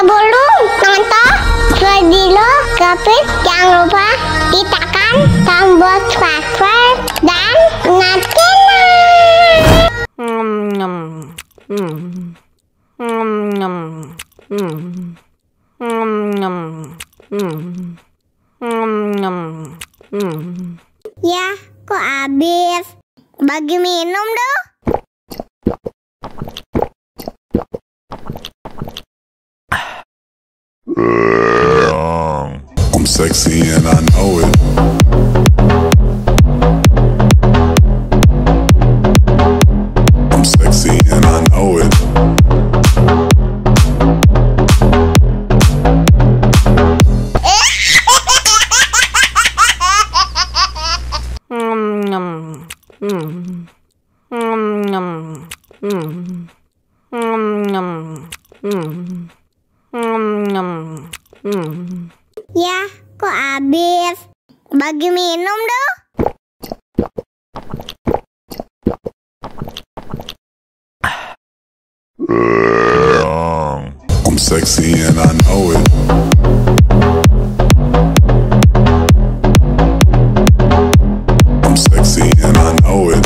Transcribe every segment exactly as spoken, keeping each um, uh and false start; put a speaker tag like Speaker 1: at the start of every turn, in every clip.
Speaker 1: Sebelum nonton video Gavin, jangan lupa ditekan tombol subscribe dan nyalakan. Ya, kok habis? Bagi minum dong.
Speaker 2: I'm sexy and I know it. I'm sexy and I know it.
Speaker 1: Ya, kok habis? Bagi minum dong.
Speaker 2: I'm sexy and I know it. I'm sexy and I know it.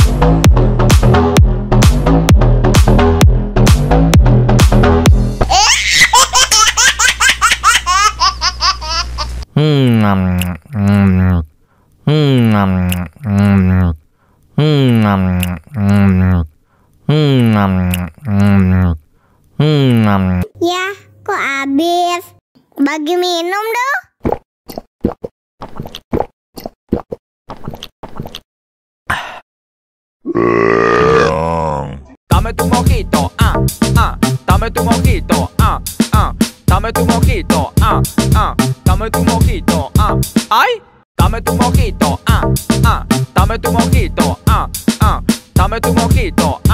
Speaker 1: Ya, kok habis? Bagi minum dong.
Speaker 3: Dame tu mojito, ah, ah, dame tu mojito, ah, ah, dame tu mojito, ah, ah, dame tu mojito, ah, ay, dame tu mojito, ah, ah, dame tu mojito, ah, ah, dame tu mojito,